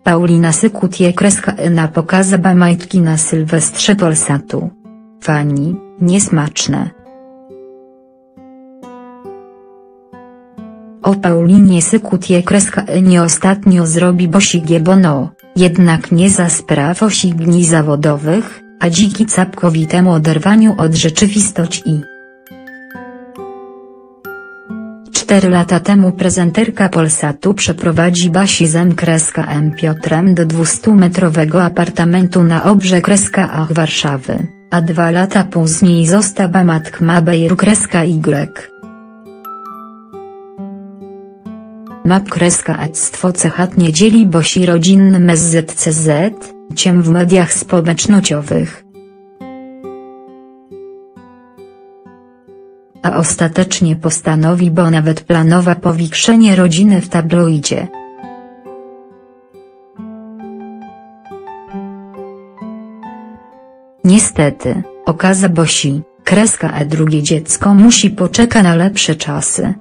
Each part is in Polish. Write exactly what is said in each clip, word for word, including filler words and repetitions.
Paulina Sykut je kreska E na pokaza majtki na Sylwestrze Polsatu. Fani, niesmaczne. O Paulinie Sykut je kreska E nie ostatnio zrobi bosigie bono, jednak nie za spraw osigni zawodowych, a dziki całkowitemu oderwaniu od rzeczywistości. Cztery lata temu prezenterka Polsatu przeprowadzi Basi z M Piotrem do dwustumetrowego apartamentu na obrze A Warszawy, a dwa lata później została matka Bejru Y. Map ectwo cechatnie dzieli Bosi rodzinnym S Z C Z, ciem w mediach społecznościowych. A ostatecznie postanowi, bo nawet planowa powiększenie rodziny w tabloidzie. Niestety, okaza Bosi, kreska E drugie dziecko musi poczekać na lepsze czasy.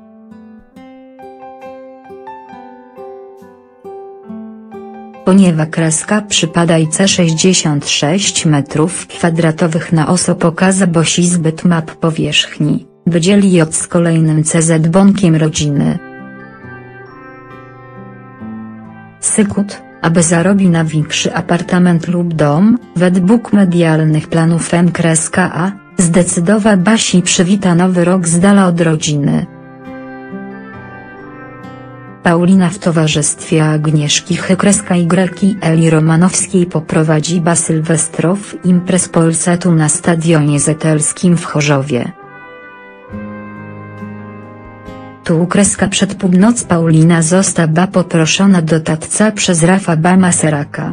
Ponieważ kreska przypada i C sześćdziesiąt sześć metrów kwadratowych na oso pokaza Bosi zbyt map powierzchni, wydzieli ją z kolejnym C Z bonkiem rodziny. Sykut, aby zarobił na większy apartament lub dom, według medialnych planów M A, zdecydował Basi przywita nowy rok z dala od rodziny. Paulina w towarzystwie Agnieszki Y i Eli Romanowskiej poprowadzi ba sylwestrow imprez Polsatu na Stadionie Zetelskim w Chorzowie. Tu kreska przed północ Paulina została poproszona do tatca przez Rafa Maseraka.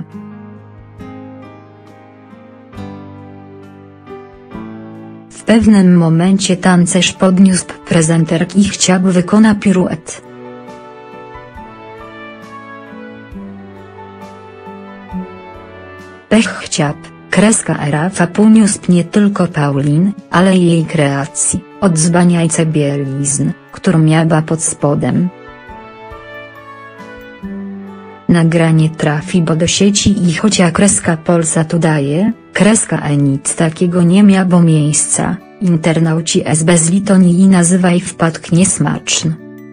W pewnym momencie tancerz podniósł prezenterki i chciał wykonać piruet. Pech chciał, kreska Rafa poniósł nie tylko Paulin, ale i jej kreacji, od zbaniajce bielizn, którą miała pod spodem. Nagranie trafi bo do sieci i chociaż kreska Polsatu daje, kreska E nic takiego nie miało miejsca, internauci z bezlitoni i nazywaj wpadk niesmaczny.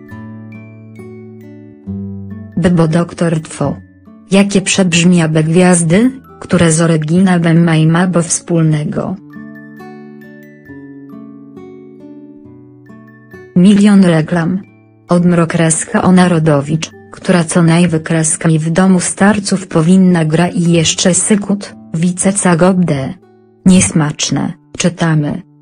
Bo doktor Two. Jakie przebrzmiabe gwiazdy, które z oryginałem mają bo wspólnego. Milion reklam. Odmro kreska o Narodowicz, która co najwykreska i w domu starców powinna gra i jeszcze Sykut, wice cagobde. Niesmaczne, czytamy.